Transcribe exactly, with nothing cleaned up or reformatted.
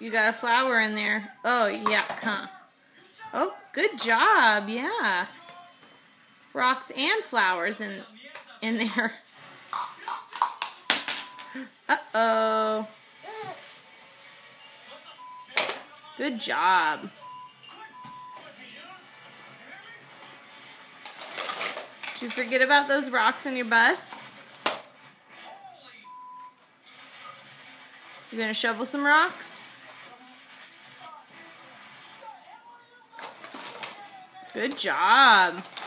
You got a flower in there. Oh, yuck, huh? Oh, good job. Yeah. Rocks and flowers in in there. Uh-oh. Good job. Did you forget about those rocks on your bus? You gonna shovel some rocks? Good job.